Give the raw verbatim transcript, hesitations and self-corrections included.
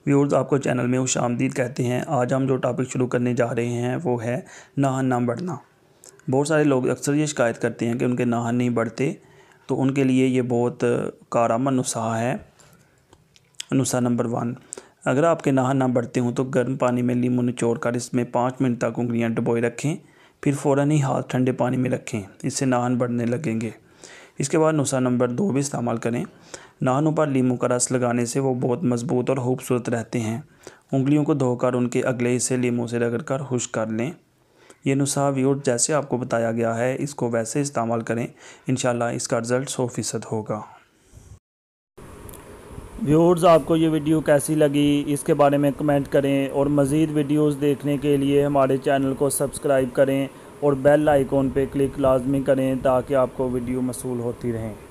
Viewers, आपको channel में खुशामदीद कहते हैं। आज हम जो टॉपिक शुरू करने जा रहे हैं वो है नाहन ना बढ़ना। बहुत सारे लोग अक्सर ये शिकायत करते हैं कि उनके नाहन नहीं बढ़ते, तो उनके लिए ये बहुत कारआमद नुस्खा है। नुस्खा नंबर वन, अगर आपके नाहन ना बढ़ते हों तो गर्म पानी में नींबू निचोड़ कर इसमें पाँच मिनट तक उंगलियां डुबोए रखें, फिर फ़ौरन ही हाथ ठंडे पानी में रखें, इससे नाहन बढ़ने लगेंगे। इसके बाद नुस्खा नंबर दो भी इस्तेमाल करें। नाखूनों पर नींबू का रस लगाने से वो बहुत मज़बूत और खूबसूरत रहते हैं। उंगलियों को धोकर उनके अगले हिस्से नींबू से रगड़कर खुश्क कर लें। ये नुस्खा व्यूअर्स जैसे आपको बताया गया है इसको वैसे इस्तेमाल करें, इंशाल्लाह इसका रिज़ल्ट सौ फ़ीसद होगा। व्यूअर्स, आपको ये वीडियो कैसी लगी इसके बारे में कमेंट करें और मज़ीद वीडियोस देखने के लिए हमारे चैनल को सब्सक्राइब करें और बेल आइकॉन पे क्लिक लाजमी करें ताकि आपको वीडियो मौसूल होती रहें।